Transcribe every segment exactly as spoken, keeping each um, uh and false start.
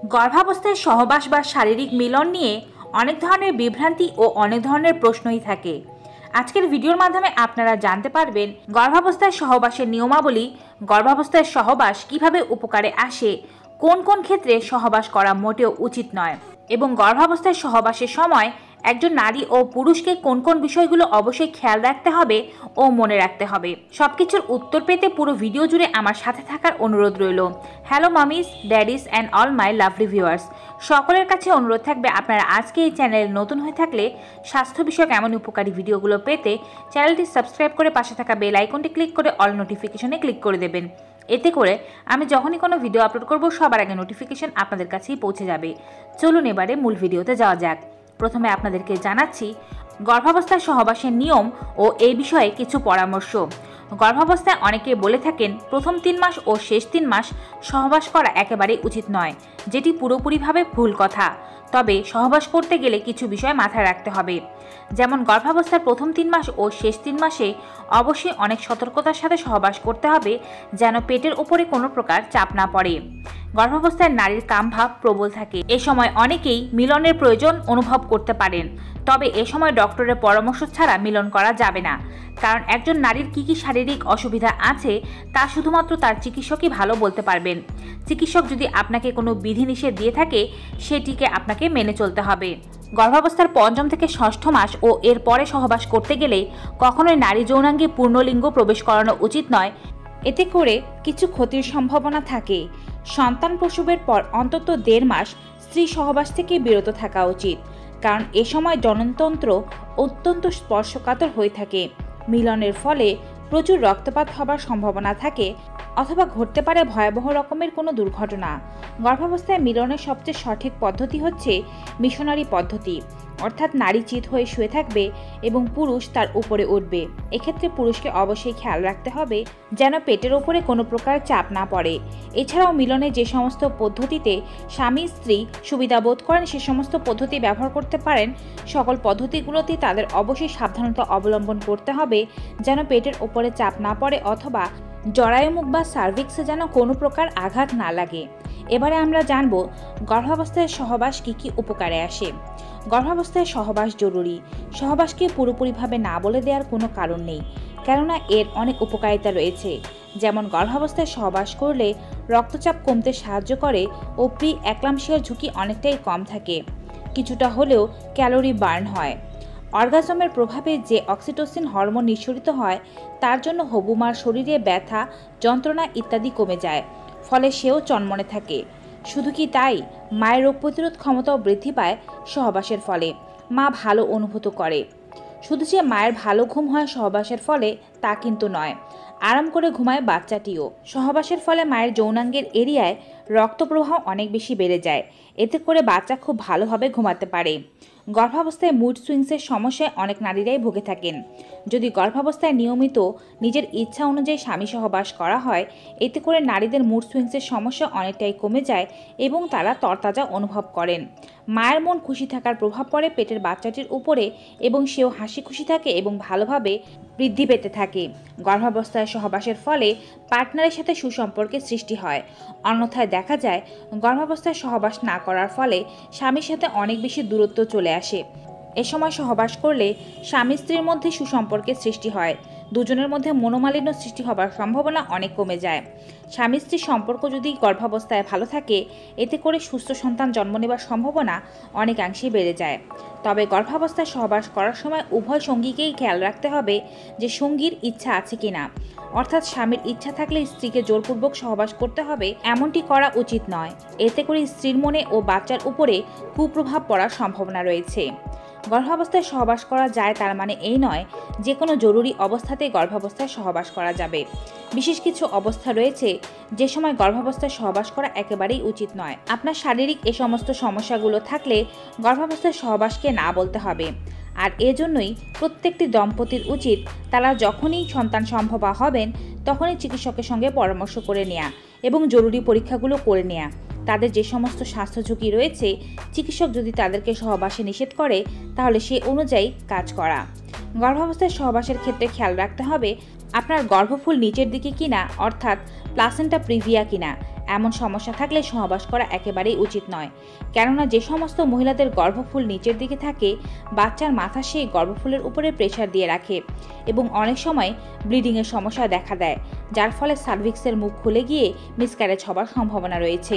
গর্ভাবস্থায় সহবাস বা শারীরিক মিলন নিয়ে অনেক ধরনের বিভ্রান্তি ও অনেক ধরনের প্রশ্নই থাকে। আজকের ভিডিওর মাধ্যমে আপনারা জানতে পারবেন গর্ভাবস্থায় সহবাসের নিয়মাবলী, গর্ভাবস্থায় সহবাস কিভাবে উপকারে আসে, কোন কোন ক্ষেত্রে সহবাস করা মোটেও উচিত নয় এবং গর্ভাবস্থায় সহবাসের সময় একজন নারী ও পুরুষকে কোন কোন বিষয়গুলো অবশ্যই খেয়াল রাখতে হবে ও মনে রাখতে হবে। সবকিছুর উত্তর পেতে পুরো ভিডিও জুড়ে আমার সাথে থাকার অনুরোধ রইল। Hello mummies, daddies and all my lovely viewers, সকলের কাছে অনুরোধ থাকবে আপনারা আজকে এই চ্যানেলে নতুন হয়ে থাকলে স্বাস্থ্য বিষয়ক এমন উপকারী ভিডিওগুলো পেতে চ্যানেলটি সাবস্ক্রাইব করে পাশে থাকা বেল আইকনটি ক্লিক করে অল নোটিফিকেশনে ক্লিক করে দেবেন। এতে করে আমি যখনই কোনো ভিডিও আপলোড করব সবার আগে নোটিফিকেশন আপনাদের কাছেই পৌঁছে যাবে। চলুন এবারে মূল ভিডিওতে যাওয়া যাক। প্রথমে আপনাদেরকে জানাচ্ছি গর্ভাবস্থায় সহবাসের নিয়ম ও এই বিষয়ে কিছু পরামর্শ। গর্ভাবস্থায় অনেকে বলে থাকেন প্রথম তিন মাস ও শেষ তিন মাস সহবাস করা একেবারেই উচিত নয়, যেটি পুরোপুরিভাবে ভুল কথা। তবে সহবাস করতে গেলে কিছু বিষয় মাথায় রাখতে হবে। যেমন গর্ভাবস্থার প্রথম তিন মাস ও শেষ তিন মাসে অবশ্যই অনেক সতর্কতার সাথে সহবাস করতে হবে, যেন পেটের ওপরে কোনো প্রকার চাপ না পড়ে। গর্ভাবস্থায় নারীর কামভাব প্রবল থাকে। এ সময় অনেকেই মিলনের প্রয়োজন অনুভব করতে পারেন, তবে এ সময় ডক্টরের পরামর্শ ছাড়া মিলন করা যাবে না। কারণ একজন নারীর কী কী শারীরিক অসুবিধা আছে তা শুধুমাত্র তার চিকিৎসকই ভালো বলতে পারবেন। চিকিৎসক যদি আপনাকে কোনো বিধিনিষেধ দিয়ে থাকে সেটিকে আপনাকে মেনে চলতে হবে। গর্ভাবস্থার পঞ্চম থেকে ষষ্ঠ মাস ও এর পরে সহবাস করতে গেলে কখনোই নারী যৌনাঙ্গে পূর্ণলিঙ্গ প্রবেশ করানো উচিত নয়। এতে করে কিছু ক্ষতির সম্ভাবনা থাকে। সন্তান প্রসবের পর অন্তত দেড় মাস স্ত্রী সহবাস থেকে বিরত থাকা উচিত, কারণ এ সময় জননতন্ত্র অত্যন্ত স্পর্শকাতর হয়ে থাকে। মিলনের ফলে প্রচুর রক্তপাত হবার সম্ভাবনা থাকে অথবা ঘটতে পারে ভয়াবহ রকমের কোনো দুর্ঘটনা। গর্ভাবস্থায় মিলনের সবচেয়ে সঠিক পদ্ধতি হচ্ছে মিশনারি পদ্ধতি, অর্থাৎ নারী চিত হয়ে শুয়ে থাকবে এবং পুরুষ তার উপরে উঠবে। এক্ষেত্রে পুরুষকে অবশ্যই খেয়াল রাখতে হবে যেন পেটের ওপরে কোনো প্রকার চাপ না পড়ে। এছাড়াও মিলনে যে সমস্ত পদ্ধতিতে স্বামী স্ত্রী সুবিধা বোধ করেন সে সমস্ত পদ্ধতি ব্যবহার করতে পারেন। সকল পদ্ধতিগুলোতে তাদের অবশ্যই সাবধানতা অবলম্বন করতে হবে যেন পেটের ওপরে চাপ না পড়ে অথবা জরায়ুমুখ বা সার্ভিক্সে যেন কোনো প্রকার আঘাত না লাগে। এবারে আমরা জানব গর্ভাবস্থায় সহবাস কী কী উপকারে আসে। গর্ভাবস্থায় সহবাস জরুরি। সহবাসকে পুরোপুরিভাবে না বলে দেওয়ার কোনো কারণ নেই, কেননা এর অনেক উপকারিতা রয়েছে। যেমন গর্ভাবস্থায় সহবাস করলে রক্তচাপ কমতে সাহায্য করে ও প্রি অ্যাক্লাম্পসিয়ার ঝুঁকি অনেকটাই কম থাকে। কিছুটা হলেও ক্যালোরি বার্ন হয়। অর্গাজমের প্রভাবে যে অক্সিটোসিন হরমোন নিঃসরিত হয় তার জন্য হবুমার শরীরে ব্যথা, যন্ত্রণা ইত্যাদি কমে যায়, ফলে সেও চনমনে থাকে। শুধু কি তাই, মায়ের রোগ প্রতিরোধ ক্ষমতাও বৃদ্ধি পায় সহবাসের ফলে। মা ভালো অনুভূত করে। শুধু যে মায়ের ভালো ঘুম হয় সহবাসের ফলে তা কিন্তু নয়, আরাম করে ঘুমায় বাচ্চাটিও। সহবাসের ফলে মায়ের যৌনাঙ্গের এরিয়ায় রক্ত প্রবাহ অনেক বেশি বেড়ে যায়, এতে করে বাচ্চা খুব ভালোভাবে ঘুমাতে পারে। গর্ভাবস্থায় মুড সুইংসের সমস্যায় অনেক নারীরাই ভুগে থাকেন। যদি গর্ভাবস্থায় নিয়মিত নিজের ইচ্ছা অনুযায়ী স্বামী সহবাস করা হয়, এতে করে নারীদের মুড সুইংসের সমস্যা অনেকটাই কমে যায় এবং তারা তরতাজা অনুভব করেন। মায়ের মন খুশি থাকার প্রভাব পড়ে পেটের বাচ্চাটির উপরে এবং সেও হাসি খুশি থাকে এবং ভালোভাবে বৃদ্ধি পেতে থাকে। গর্ভাবস্থায় সহবাসের ফলে পার্টনারের সাথে সুসম্পর্কের সৃষ্টি হয়। অন্যথায় দেখা যায় গর্ভাবস্থায় সহবাস না করার ফলে স্বামীর সাথে অনেক বেশি দূরত্ব চলে আসে। এ সময় সহবাস করলে স্বামী স্ত্রীর মধ্যে সুসম্পর্কের সৃষ্টি হয়। দুজনের মধ্যে মনোমালিন্য সৃষ্টি হবার সম্ভাবনা অনেক কমে যায়। স্বামী স্ত্রীর সম্পর্ক যদি গর্ভাবস্থায় ভালো থাকে, এতে করে সুস্থ সন্তান জন্ম নেবার সম্ভাবনা অনেকাংশেই বেড়ে যায়। তবে গর্ভাবস্থায় সহবাস করার সময় উভয় সঙ্গীকেই খেয়াল রাখতে হবে যে সঙ্গীর ইচ্ছা আছে কিনা, অর্থাৎ স্বামীর ইচ্ছা থাকলে স্ত্রীকে জোরপূর্বক সহবাস করতে হবে এমনটি করা উচিত নয়। এতে করে স্ত্রীর মনে ও বাচ্চার উপরে কুপ্রভাব পড়ার সম্ভাবনা রয়েছে। গর্ভাবস্থায় সহবাস করা যায় তার মানে এই নয় যে কোনো জরুরি অবস্থাতেই গর্ভাবস্থায় সহবাস করা যাবে। বিশেষ কিছু অবস্থা রয়েছে যে সময় গর্ভাবস্থায় সহবাস করা একেবারেই উচিত নয়। আপনার শারীরিক এ সমস্ত সমস্যাগুলো থাকলে গর্ভাবস্থায় সহবাসকে না বলতে হবে। আর এজন্যই প্রত্যেকটি দম্পতির উচিত তারা যখনই সন্তান সম্ভবা হবেন তখনই চিকিৎসকের সঙ্গে পরামর্শ করে নেওয়া এবং জরুরি পরীক্ষাগুলো করে নেওয়া। তাদের যে সমস্ত স্বাস্থ্য ঝুঁকি রয়েছে চিকিৎসক যদি তাদেরকে সহবাসে নিষেধ করে তাহলে সে অনুযায়ী কাজ করা। গর্ভাবস্থায় সহবাসের ক্ষেত্রে খেয়াল রাখতে হবে আপনার গর্ভফুল নিচের দিকে কিনা, অর্থাৎ প্লাসেন্টা প্রিভিয়া কিনা। এমন সমস্যা থাকলে সহবাস করা একেবারেই উচিত নয়, কেননা যে সমস্ত মহিলাদের গর্ভফুল নিচের দিকে থাকে বাচ্চার মাথা সেই গর্ভফুলের উপরে প্রেসার দিয়ে রাখে এবং অনেক সময় ব্লিডিংয়ের সমস্যা দেখা দেয়, যার ফলে সার্ভিক্সের মুখ খুলে গিয়ে মিসক্যারেজ হবার সম্ভাবনা রয়েছে।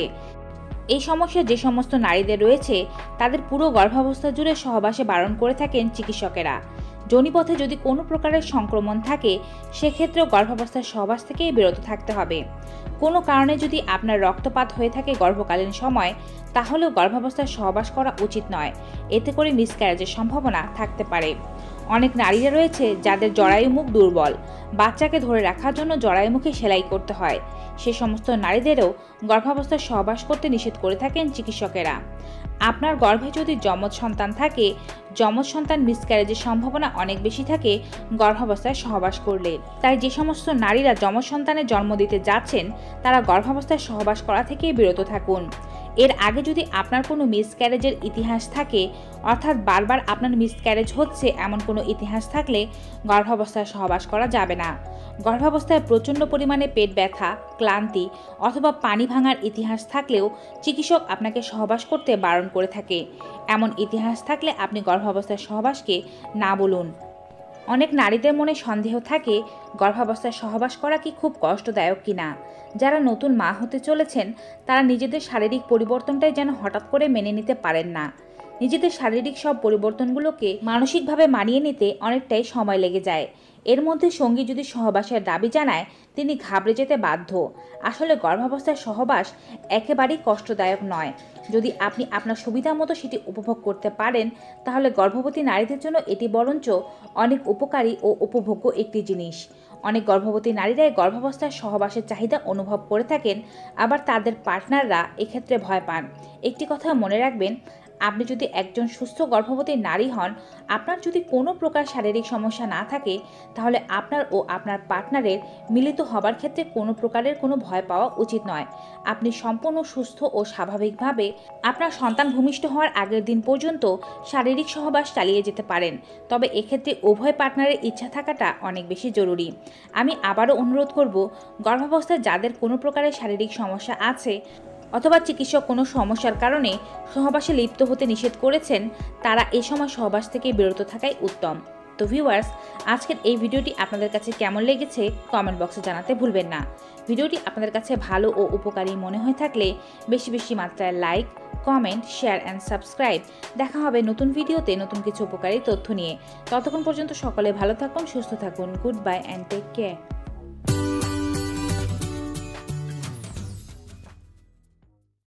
এই সমস্যা যে সমস্ত নারীদের রয়েছে তাদের পুরো গর্ভাবস্থা জুড়ে সহবাসে বারণ করে থাকেন চিকিৎসকেরা। যোনিপথে যদি কোনো প্রকারের সংক্রমণ থাকে সেক্ষেত্রেও গর্ভাবস্থার সহবাস থেকেই বিরত থাকতে হবে। কোনো কারণে যদি আপনার রক্তপাত হয়ে থাকে গর্ভকালীন সময় তাহলেও গর্ভাবস্থায় সহবাস করা উচিত নয়, এতে করে মিসক্যারেজের সম্ভাবনা থাকতে পারে। অনেক নারীরা রয়েছে যাদের জরায়ুমুখ দুর্বল, বাচ্চাকে ধরে রাখার জন্য জরায়ুমুখে সেলাই করতে হয়, সে সমস্ত নারীদেরও গর্ভাবস্থায় সহবাস করতে নিষেধ করে থাকেন চিকিৎসকেরা। আপনার গর্ভে যদি যমজ সন্তান থাকে, যমজ সন্তান মিসক্যারেজের সম্ভাবনা অনেক বেশি থাকে গর্ভাবস্থায় সহবাস করলে। তাই যে সমস্ত নারীরা যমজ সন্তানের জন্ম দিতে যাচ্ছেন তারা গর্ভাবস্থায় সহবাস করা থেকে বিরত থাকুন। এর আগে যদি আপনার কোনো মিসক্যারেজের ইতিহাস থাকে, অর্থাৎ বারবার আপনার মিসক্যারেজ হচ্ছে এমন কোনো ইতিহাস থাকলে গর্ভাবস্থায় সহবাস করা যাবে না। গর্ভাবস্থায় প্রচণ্ড পরিমাণে পেট ব্যথা, ক্লান্তি অথবা পানি ভাঙার ইতিহাস থাকলেও চিকিৎসক আপনাকে সহবাস করতে বারণ করে থাকে। এমন ইতিহাস থাকলে আপনি গর্ভাবস্থায় সহবাসকে না বলুন। অনেক নারীদের মনে সন্দেহ থাকে গর্ভাবস্থায় সহবাস করা কি খুব কষ্টদায়ক কিনা। যারা নতুন মা হতে চলেছেন তারা নিজেদের শারীরিক পরিবর্তনটাই যেন হঠাৎ করে মেনে নিতে পারেন না। নিজেদের শারীরিক সব পরিবর্তনগুলোকে মানসিকভাবে মানিয়ে নিতে অনেকটাই সময় লেগে যায়। এর মধ্যে সঙ্গী যদি সহবাসের দাবি জানায় তিনি ঘাবড়ে যেতে বাধ্য। আসলে গর্ভাবস্থায় সহবাস একেবারেই কষ্টদায়ক নয়। যদি আপনি আপনার সুবিধা মতো সেটি উপভোগ করতে পারেন তাহলে গর্ভবতী নারীদের জন্য এটি বরঞ্চ অনেক উপকারী ও উপভোগ্য একটি জিনিস। অনেক গর্ভবতী নারীরাই গর্ভাবস্থায় সহবাসের চাহিদা অনুভব করে থাকেন, আবার তাদের পার্টনাররা এক্ষেত্রে ভয় পান। একটি কথা মনে রাখবেন, আপনি যদি একজন সুস্থ গর্ভবতী নারী হন, আপনার যদি কোনো প্রকার শারীরিক সমস্যা না থাকে তাহলে আপনার ও আপনার পার্টনারের মিলিত হবার ক্ষেত্রে কোনো প্রকারের কোনো ভয় পাওয়া উচিত নয়। আপনি সম্পূর্ণ সুস্থ ও স্বাভাবিকভাবে আপনার সন্তান ভূমিষ্ঠ হওয়ার আগের দিন পর্যন্ত শারীরিক সহবাস চালিয়ে যেতে পারেন, তবে এক্ষেত্রে উভয় পার্টনারের ইচ্ছা থাকাটা অনেক বেশি জরুরি। আমি আবারও অনুরোধ করব, গর্ভাবস্থায় যাদের কোনো প্রকারের শারীরিক সমস্যা আছে অথবা চিকিৎসক কোনো সমস্যার কারণে সহবাসে লিপ্ত হতে নিষেধ করেছেন তারা এই সময় সহবাস থেকে বিরত থাকাই উত্তম। তো ভিউয়ার্স, আজকের এই ভিডিওটি আপনাদের কাছে কেমন লেগেছে কমেন্ট বক্সে জানাতে ভুলবেন না। ভিডিওটি আপনাদের কাছে ভালো ও উপকারী মনে হয়ে থাকলে বেশি বেশি মাত্রায় like, comment, share and subscribe. দেখা হবে নতুন ভিডিওতে নতুন কিছু উপকারী তথ্য নিয়ে। ততক্ষণ পর্যন্ত সকলে ভালো থাকুন, সুস্থ থাকুন। Goodbye and take care.